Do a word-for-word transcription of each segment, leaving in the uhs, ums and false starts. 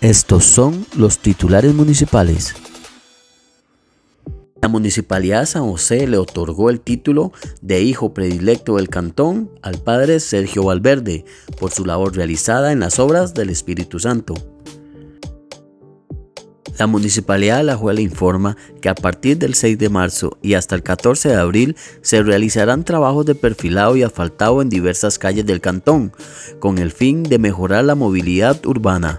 Estos son los titulares municipales. La Municipalidad de San José le otorgó el título de Hijo Predilecto del Cantón al Padre Sergio Valverde por su labor realizada en las obras del Espíritu Santo. La Municipalidad de Alajuela informa que a partir del seis de marzo y hasta el catorce de abril se realizarán trabajos de perfilado y asfaltado en diversas calles del cantón, con el fin de mejorar la movilidad urbana.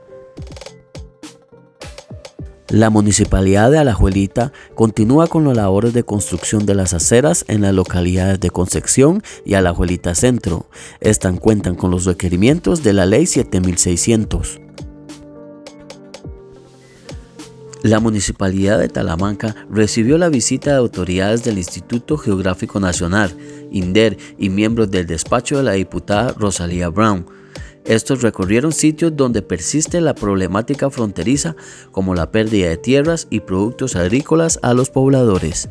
La Municipalidad de Alajuelita continúa con las labores de construcción de las aceras en las localidades de Concepción y Alajuelita Centro. Estas cuentan con los requerimientos de la Ley siete mil seiscientos. La Municipalidad de Talamanca recibió la visita de autoridades del Instituto Geográfico Nacional, INDER, y miembros del despacho de la diputada Rosalía Brown. Estos recorrieron sitios donde persiste la problemática fronteriza, como la pérdida de tierras y productos agrícolas a los pobladores.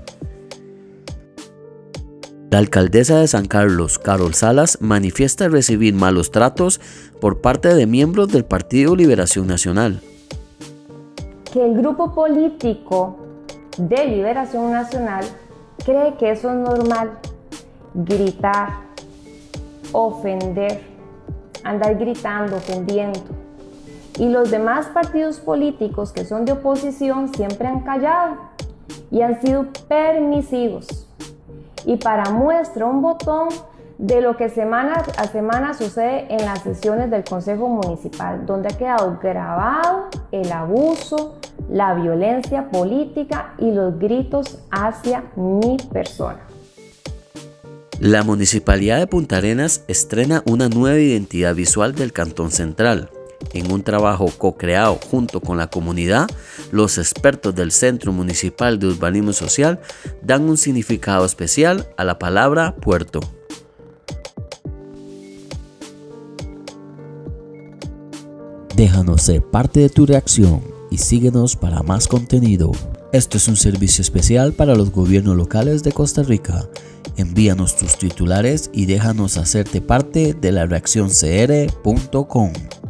La alcaldesa de San Carlos, Carol Salas, manifiesta recibir malos tratos por parte de miembros del Partido Liberación Nacional. Que el grupo político de Liberación Nacional cree que eso es normal, gritar, ofender, andar gritando, ofendiendo. Y los demás partidos políticos que son de oposición siempre han callado y han sido permisivos. Y para muestra un botón de lo que semana a semana sucede en las sesiones del Consejo Municipal, donde ha quedado grabado el abuso, la violencia política y los gritos hacia mi persona. La Municipalidad de Punta Arenas estrena una nueva identidad visual del Cantón Central. En un trabajo co-creado junto con la comunidad, los expertos del Centro Municipal de Urbanismo Social dan un significado especial a la palabra puerto. Déjanos ser parte de tu reacción y síguenos para más contenido. Esto es un servicio especial para los gobiernos locales de Costa Rica. Envíanos tus titulares y déjanos hacerte parte de la reacción c r punto com.